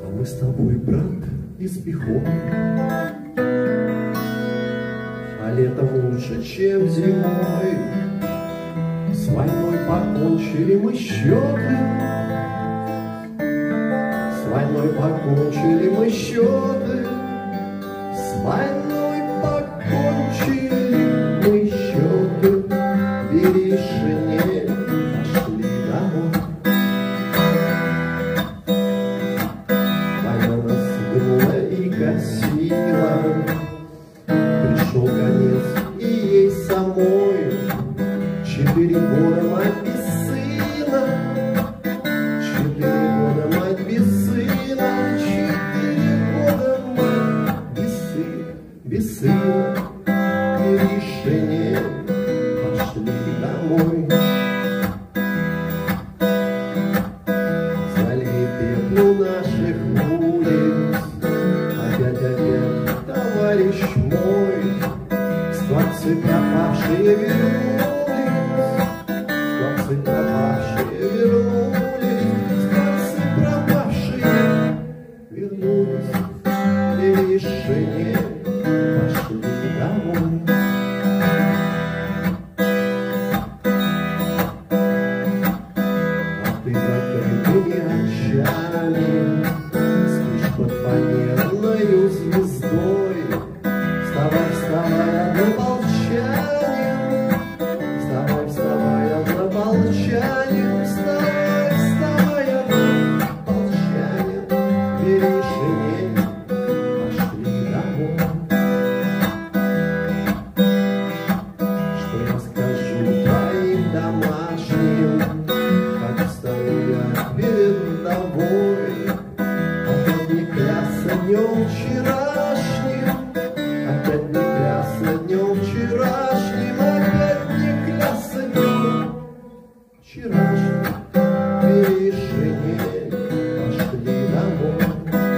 Мы с тобой, брат, из пехоты, а летом лучше, чем зимой. С войной покончили мы счеты, с войной покончили мы счеты, с войной покончили мы счеты. Бери шинель, пошли домой. Война нас гнула и косила, пришел конец и ей самой. 4 года мать без сына, 4 года мать без сына, 4 года мать без сына. Бери шинель, пошли домой. Залей пеплу наших улиц, опять, товарищ мой, складцы пропавшие вернулись, складцы пропавшие вернулись, складцы пропавшие вернулись. Бери шинель, пошли домой. Ты закрытыми очами спишь под фанерною звездой. Вставай, вставай, однополчанин, вставай, вставай, однополчанин, вставай, вставай, однополчанин. Бери шинель, пошли домой. Что я скажу твоим домашним, как стою я перед тобой? Опять не клясться днем вчерашним, опять не клясться днем вчерашним, опять не клясться днем вчерашним. Бери шинель, пошли домой.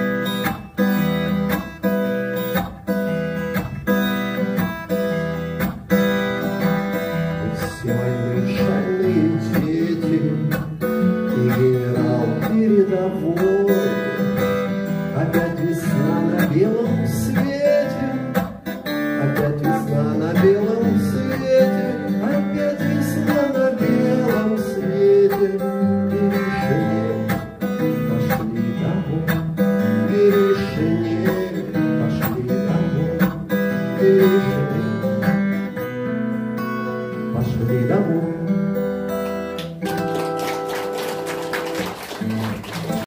Мы все войны шальные дети, и генерал передовой. Опять весна на белом свете, опять весна на белом свете, опять весна на белом свете. Бери шинель, пошли домой. Бери шинель, пошли домой. Бери шинель, пошли домой.